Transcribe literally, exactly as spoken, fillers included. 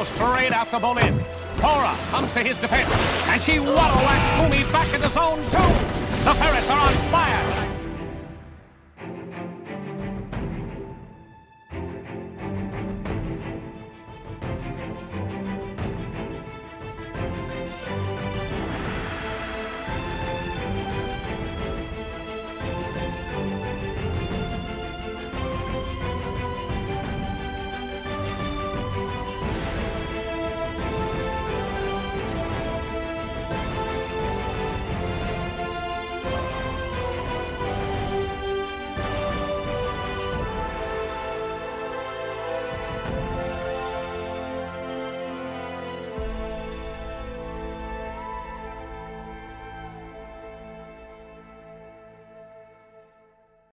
straight after Bolin. Korra comes to his defense, and she waddle-whacks Fumi back in the zone, too. The ferrets are on fire.